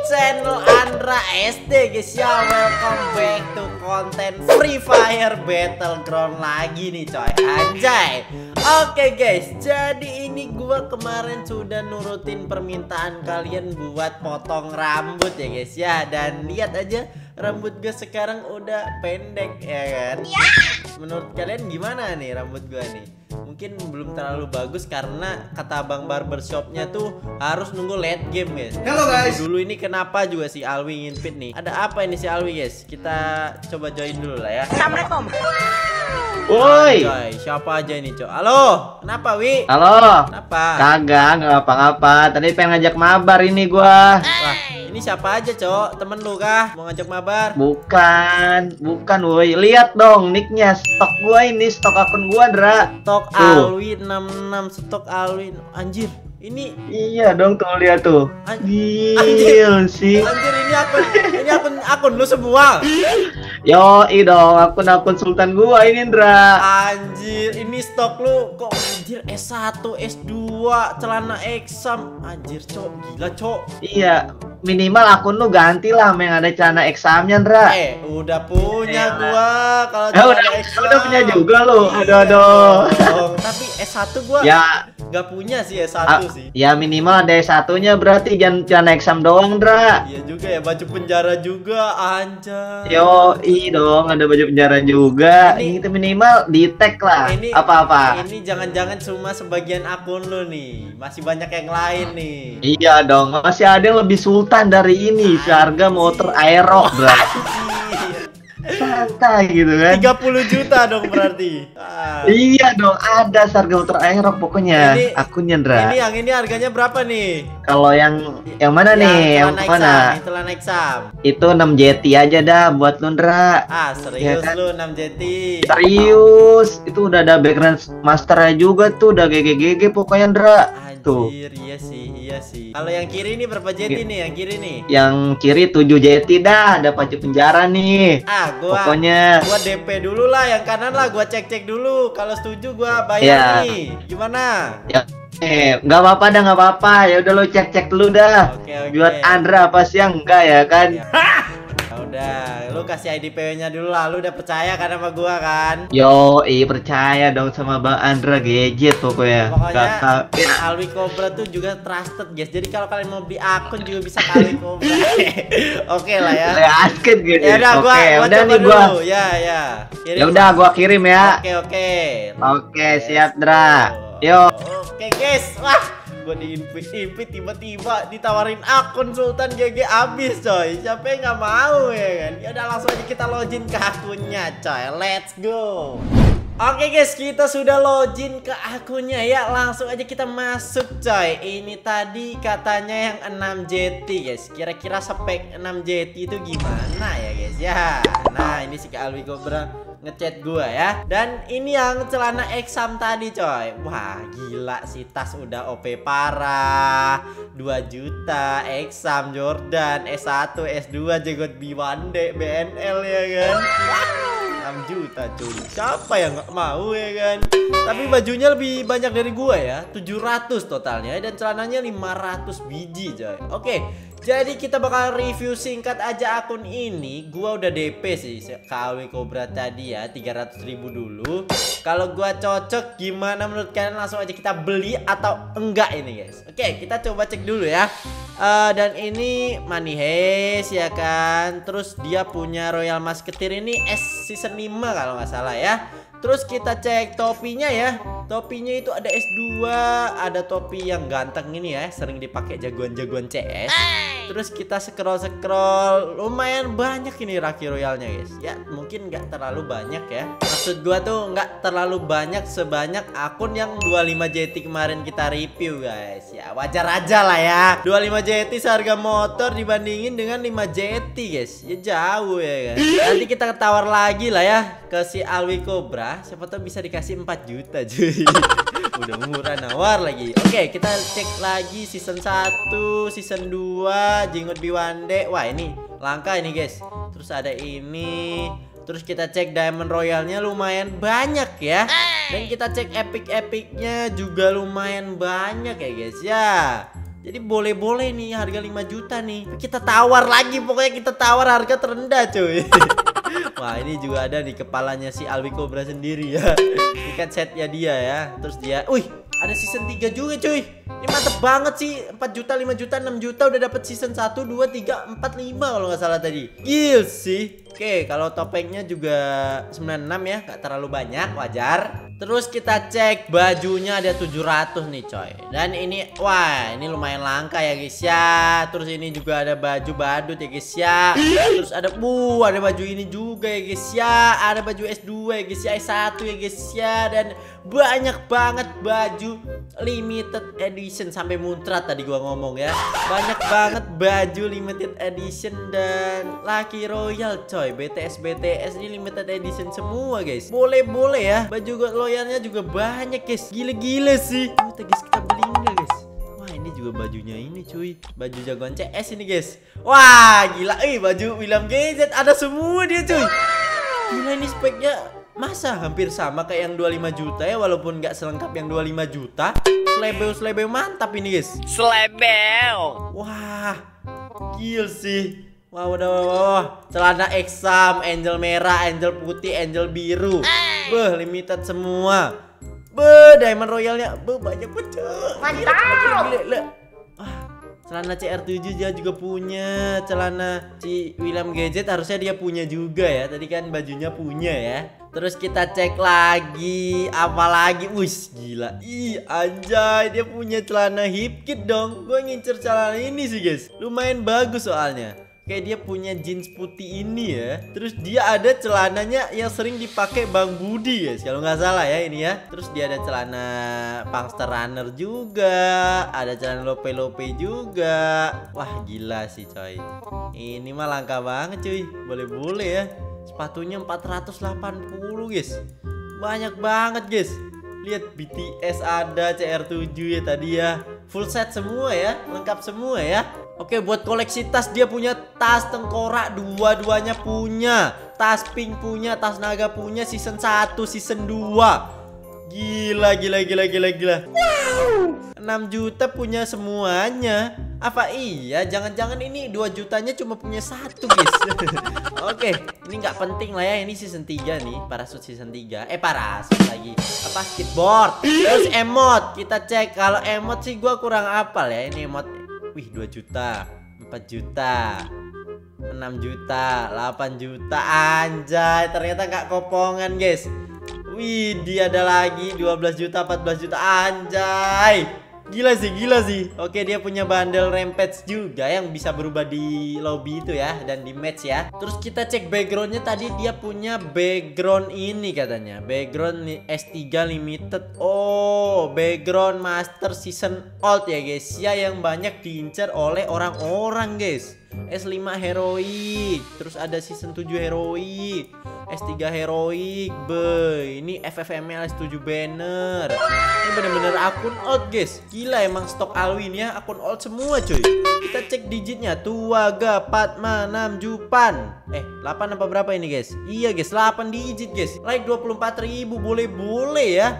channel Andra SD guys ya. Welcome back to konten Free Fire Battleground lagi nih coy. Anjay. Oke guys, jadi ini gua kemarin sudah nurutin permintaan kalian buat potong rambut ya guys ya. Dan lihat aja rambut gue sekarang udah pendek ya kan. Menurut kalian gimana nih rambut gue nih? Mungkin belum terlalu bagus karena kata Bang Barbershopnya tuh harus nunggu late game guys. Halo guys. Dulu ini kenapa juga si Alwi nginpit nih? Ada apa ini si Alwi guys? Kita coba join dulu lah ya. Assalamualaikum. Woi, siapa aja ini cok? Halo, kenapa Wi? Halo. Kenapa? Kagak, nggak apa-apa. Tadi pengen ngajak mabar ini gua. Wah, ini siapa aja cok? Temen lu kah? Mau ngajak mabar? Bukan, woi. Lihat dong nicknya, stok gua ini, stok akun gua, Dra. Stok Alwi 66, stok Alwi. Anjir, ini Iya dong, tuh lihat tuh. Anjir Sih. Anjir, ini akun lu semua. Yoi dong, akun Sultan gua ini, Dra. Anjir, ini stok lu kok anjir S1, S2, celana exam. Anjir, cok, gila, cok. Iya, minimal akun lu ganti lah yang ada celana examnya, Dra. Udah punya gua kalau udah punya juga lu. Iya, Aduh. Tapi S1 gua Ya, nggak punya sih S1 sih. ya minimal ada satunya berarti jangan celana exam doang, Dra. Iya juga ya, baju penjara juga, anjay. Yoi dong, ada baju penjara juga. Ini Itu minimal di tag lah. Apa-apa. Ini jangan-jangan cuma sebagian akun lu nih. Masih banyak yang lain nih. Iya dong, masih ada yang lebih sultan dari ini. Seharga motor Aerox, bro. Santai gitu kan. 30 juta dong berarti. Iya dong, ada seharga motor Aerox pokoknya. Akunnya, Dra. Ini harganya berapa nih? Kalau yang mana nih? Yang mana? Itu celana exam. Itu 6 JT aja dah buat lu, Dra. Serius Ya kan? lu 6 JT. Serius, itu udah ada background masternya juga tuh, udah GG pokoknya, Dra. Tuh. Anjir, iya sih. Kalau yang kiri ini berapa JT nih? Yang kiri nih? Yang kiri 7 JT dah, ada baju penjara nih. Pokoknya gua DP dulu lah, yang kanan lah gua cek dulu. Kalau setuju gua bayar nih. Gimana? Ya, nggak apa-apa. Ya udah lo cek dulu dah. Oke. Buat Andra apa sih yang enggak ya kan? Udah, lu kasih ID PW-nya dulu lah. Lu udah percaya kan sama gua kan? Yo, percaya dong sama Bang Andra, gadget pokoknya. Pokoknya Alwi Cobra tuh juga trusted guys. Jadi kalau kalian mau beli akun juga bisa ke Alwi Cobra. Oke lah ya. Asket gitu. Ya udah, gua udah coba nih dulu. gua. Ya. Ya udah gua kirim ya. Oke. Oke, siap, Dra. Yo. Oke guys, wah, gue diimpit tiba-tiba ditawarin akun Sultan GG abis coy. Siapa yang nggak mau ya kan? Ya udah langsung aja kita login ke akunnya coy. Let's go. Oke guys, kita sudah login ke akunnya ya. Langsung aja kita masuk coy. Ini tadi katanya yang 6 JT guys. Kira-kira spek 6 JT itu gimana ya guys ya. Nah, ini si Alwi Cobra ngechat gua ya. Dan ini yang celana exam tadi coy. Wah, gila sih, tas udah OP parah. 2 juta exam Jordan S1 S2 jenggot B1D BNL ya kan. 6 juta cuy. Siapa yang nggak mau ya kan? Tapi bajunya lebih banyak dari gua ya, 700 totalnya, dan celananya 500 biji coy. Oke, jadi kita bakal review singkat aja akun ini. Gua udah DP sih KW Cobra tadi ya, 300.000 dulu. Kalau gua cocok, gimana menurut kalian? Langsung aja kita beli atau enggak ini guys. Oke, kita coba cek dulu ya. Dan ini Money Heist ya kan. Terus dia punya Royal Musketeer ini S season 5 kalau nggak salah ya. Terus kita cek topinya ya. Topinya itu ada S2, ada topi yang ganteng ini ya, sering dipakai jagoan-jagoan CS. Terus kita scroll, lumayan banyak ini Raki Royalnya guys. Ya mungkin nggak terlalu banyak ya. Maksud gua tuh nggak terlalu banyak sebanyak akun yang 25 JT kemarin kita review guys. Ya wajar aja lah ya. 25 JT seharga motor dibandingin dengan 5 JT guys. Ya jauh ya kan. Nanti kita tawar lagi lah ya ke si Alwi Cobra. Siapa tahu bisa dikasih 4 juta cuy. Udah murah nawar lagi. Oke, kita cek lagi season 1, season 2, jenggot B1D. Wah, ini langka ini guys. Terus ada ini. Terus kita cek Diamond Royalnya lumayan banyak ya. Dan kita cek epic-epicnya juga lumayan banyak ya guys ya. Jadi boleh-boleh nih harga 5 juta nih. Kita tawar lagi, pokoknya kita tawar harga terendah cuy. Wah ini juga ada di kepalanya si Alwi Cobra sendiri ya. Ini kan setnya dia ya. Terus dia, wih ada season 3 juga cuy. Ini mantep banget sih. 4 juta, 5 juta, 6 juta udah dapet season 1, 2, 3, 4, 5 kalau nggak salah tadi. Gil sih. Oke, kalau topengnya juga 96 ya, nggak terlalu banyak, wajar. Terus kita cek bajunya ada 700 nih coy. Dan ini, wah ini lumayan langka ya guys ya. Terus ini juga ada baju badut ya guys ya. Terus ada baju ini juga ya guys ya. Ada baju S2 ya guys ya, S1 ya guys ya. Dan banyak banget baju limited edition. Sampai muntrat tadi gua ngomong ya. Banyak banget baju limited edition dan Lucky Royal coy. BTS ini limited edition semua guys. Boleh-boleh ya. Baju loyalnya juga banyak guys. Gila-gila sih. Guys kita beli enggak guys? Wah ini juga bajunya ini cuy. Baju jagoan CS ini guys. Wah gila. Baju William GZ ada semua dia cuy. Gila ini speknya. Masa hampir sama kayak yang 25 juta ya. Walaupun nggak selengkap yang 25 juta. Selebeu mantap ini guys. Selebeu. Wah gila sih. Wah. Celana exam, angel merah, angel putih, angel biru. Limited semua. Diamond royalnya. Banyak banget. Mantap. Gila. Celana CR7 dia juga punya. Celana si William GZ harusnya dia punya juga ya. Tadi kan bajunya punya ya. Terus kita cek lagi. Apalagi. Wih gila. Ih anjay. Dia punya celana hip kit dong. Gue ngincer celana ini sih guys. Lumayan bagus soalnya. Kayak dia punya jeans putih ini ya. Terus dia ada celananya yang sering dipakai Bang Budi guys, kalau nggak salah ya ini ya. Terus dia ada celana Pangster Runner juga. Ada celana Lope juga. Wah gila sih coy. Ini mah langka banget cuy. Boleh-boleh ya. Sepatunya 480 guys. Banyak banget guys. Lihat BTS ada, CR7 ya tadi ya. Full set semua ya, lengkap semua ya. Oke buat koleksi tas dia punya tas tengkorak dua-duanya punya. Tas pink punya, tas naga punya, season 1, season 2. Gila. 6 juta punya semuanya. Apa iya? Jangan-jangan ini 2 jutanya cuma punya satu guys. Oke, ini nggak penting lah ya. Ini season 3 nih, parasut season 3. Parasut lagi. Apa skateboard? Terus emot. Kita cek kalau emot sih gua kurang apal ya. Ini emot. Wih 2 juta, 4 juta, 6 juta, 8 juta. Anjay, ternyata nggak kopongan guys. Wih, dia ada lagi 12 juta, 14 juta. Anjay. Gila sih. Oke, dia punya bundle rampage juga yang bisa berubah di lobby itu ya, dan di match ya. Terus kita cek backgroundnya tadi dia punya background ini katanya. Background S3 limited. Oh, background master season old ya guys. Ya yang banyak diincar oleh orang-orang guys. S5 heroic. Terus ada season 7 heroic. S3 heroic. Ini FFML S7 banner. Ini bener-bener akun old guys. Gila emang stok Alwin ya. Akun old semua cuy. Kita cek digitnya. Tuaga Patma 6 Jupan. 8 apa berapa ini guys? Iya guys 8 digit guys. Like 24.000. Boleh-boleh ya.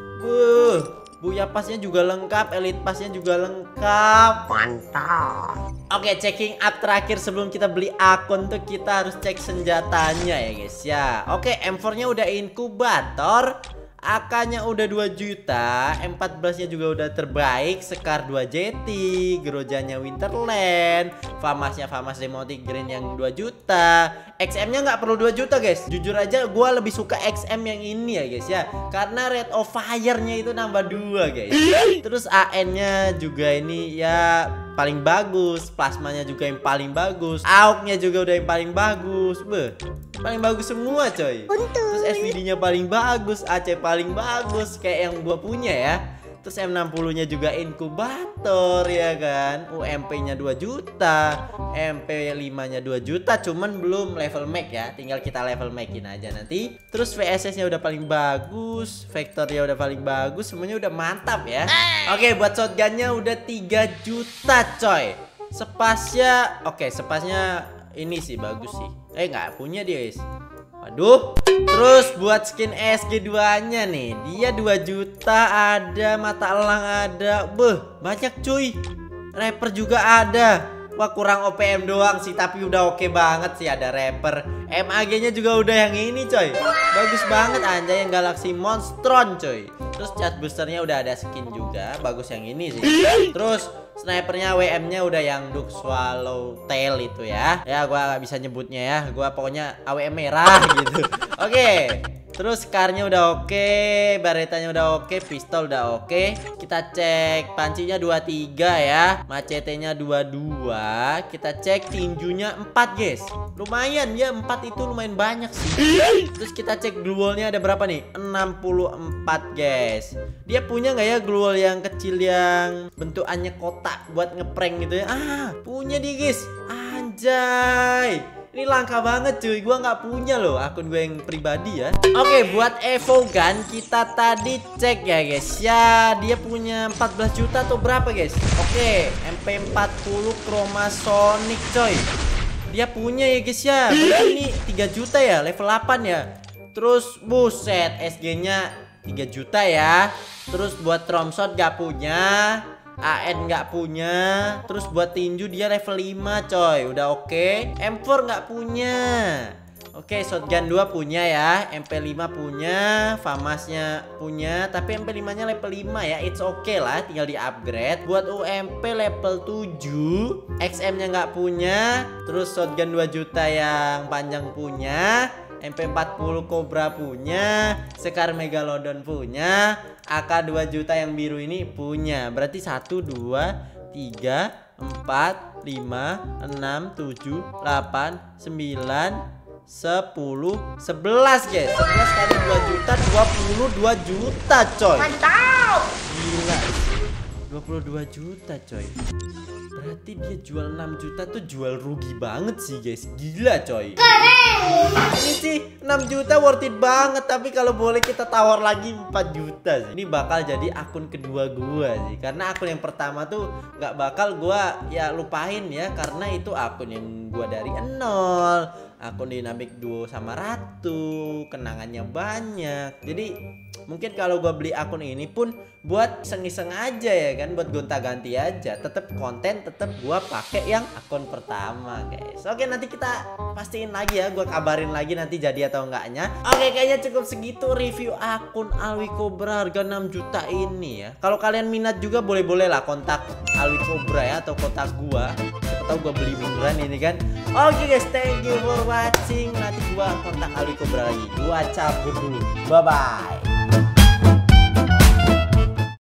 Buya pasnya juga lengkap, elite pasnya juga lengkap. Mantap. Oke, checking up terakhir sebelum kita beli akun tuh kita harus cek senjatanya ya guys ya. Oke, M4-nya udah inkubator. AK-nya udah 2 juta, M14-nya juga udah terbaik, Sekar 2 JT, Grozanya Winterland, Famasnya Famas Demotic Green yang 2 juta. XM-nya nggak perlu 2 juta guys. Jujur aja gue lebih suka XM yang ini ya guys ya, karena rate of fire-nya itu nambah 2 guys. Terus AN-nya juga ini ya paling bagus, plasmanya juga yang paling bagus, AUG-nya juga udah yang paling bagus. Paling bagus semua coy. Terus SVD-nya paling bagus, AC paling bagus kayak yang gua punya ya. Terus M60-nya juga inkubator ya kan. UMP-nya 2 juta, MP5-nya 2 juta, cuman belum level max ya. Tinggal kita level maxin aja nanti. Terus VSS-nya udah paling bagus, Vector-nya udah paling bagus, semuanya udah mantap ya. Oke, buat shotgun-nya udah 3 juta coy. Spasnya, oke, spasnya ini sih bagus sih. Nggak punya dia guys. Waduh. Terus buat skin SG2 nya nih, dia 2 juta, ada mata elang ada. Banyak cuy. rapper juga ada. Wah, kurang OPM doang sih, tapi udah oke banget sih, ada rapper. MAG-nya juga udah yang ini coy. Bagus banget anjay, yang Galaxy Monstron coy. Terus chest boosternya udah ada skin juga, bagus yang ini sih. Terus snipernya WM-nya udah yang Duke Swallowtail itu ya. Ya gua gak bisa nyebutnya ya, gua pokoknya AWM merah gitu. Oke. Terus scarnya udah oke, baretanya udah oke, pistol udah oke. Kita cek pancinya 23 ya, macetenya 22. Kita cek tinjunya 4 guys. Lumayan ya, 4 itu lumayan banyak sih. Terus kita cek glue wall-nya ada berapa nih? 64 guys. Dia punya nggak ya glue wall yang kecil yang bentukannya kotak buat ngeprank gitu ya? Punya dia guys. Anjay. Ini langka banget cuy, gua nggak punya loh akun gue yang pribadi ya. Oke, buat Evo Gun kita tadi cek ya guys. Ya, dia punya 14 juta atau berapa guys? Oke, MP40 Chromasonic coy. Dia punya ya guys ya. Berarti ini 3 juta ya, level 8 ya. Terus buset, SG-nya 3 juta ya. Terus buat Tromshot gak punya, AN nggak punya. Terus buat tinju dia level 5 coy, udah oke. M4 nggak punya. Oke, shotgun 2 punya ya, MP5 punya, Famasnya punya, tapi MP5 nya level 5 ya. It's okay lah, tinggal di upgrade. Buat UMP level 7, XM nya nggak punya. Terus shotgun 2 juta yang panjang punya, MP40 Cobra punya, Scar Megalodon punya, AK 2 juta yang biru ini punya. Berarti 1, 2, 3, 4, 5, 6, 7, 8, 9, 10, 11 guys. 11 kali 2 juta, 22 juta coy. Mantap. Gila, 22 juta coy. Berarti dia jual 6 juta tuh jual rugi banget sih guys. Gila coy. Ini sih 6 juta worth it banget. Tapi kalau boleh kita tawar lagi 4 juta sih. Ini bakal jadi akun kedua gua sih. Karena akun yang pertama tuh gak bakal gua ya lupain ya. Karena itu akun yang gua dari nol. Akun dinamik duo sama Ratu, kenangannya banyak. Jadi mungkin kalau gua beli akun ini pun buat iseng-iseng aja ya kan, buat gonta-ganti aja. Tetap konten, tetap gua pakai yang akun pertama guys. Oke, nanti kita pastiin lagi ya, gua kabarin lagi nanti jadi atau enggaknya. Oke, kayaknya cukup segitu review akun Alwi Cobra harga 6 juta ini ya. Kalau kalian minat juga boleh-boleh lah kontak Alwi Cobra ya, atau kontak gua. Siapa tahu gua beli beneran ini kan. Oke guys, thank you for watching. Nanti gua kontak Alwi Cobra lagi. Gua cabut dulu. Bye bye.